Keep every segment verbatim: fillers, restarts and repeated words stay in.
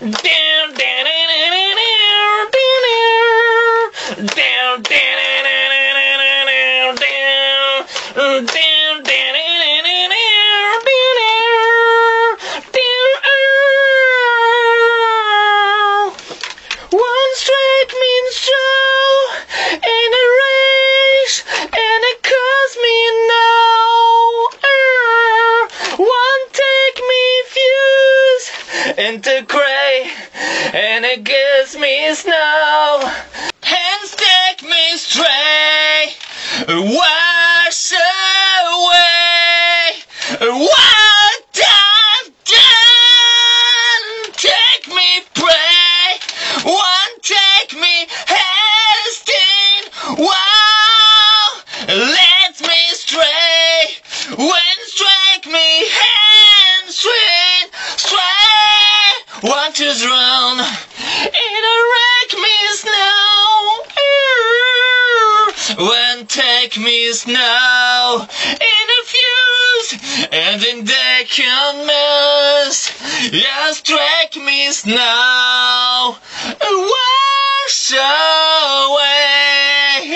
Down, down, down, down, down, down, down. One straight minstrel in a race, and it cost me no. One take me fuse into grey, and it gives me snow. Hands take me stray, wash away what I've done. Take me pray, one take me hasting, wow, let me stray, when strike me hands swing, stray, one to drown, in a wreck me snow, when take me snow, in a fuse, and in decon mess, yes, strike me snow, wash away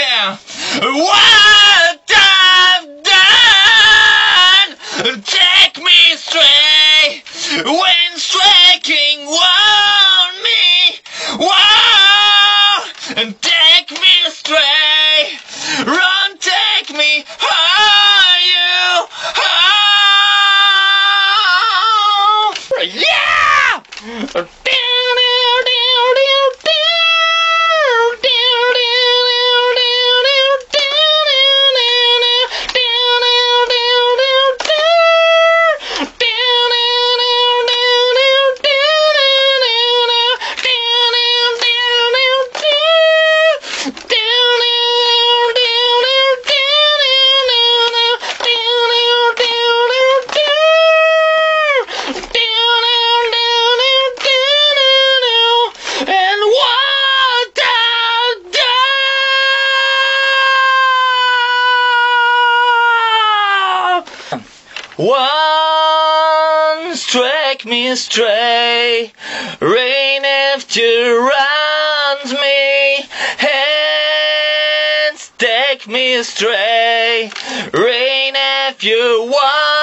what I've done. Take me stray when striking on me, wow, and take me stray, run, take me higher, higher, yeah. One strike me stray, rain after runs me, hands take me stray, rain after one.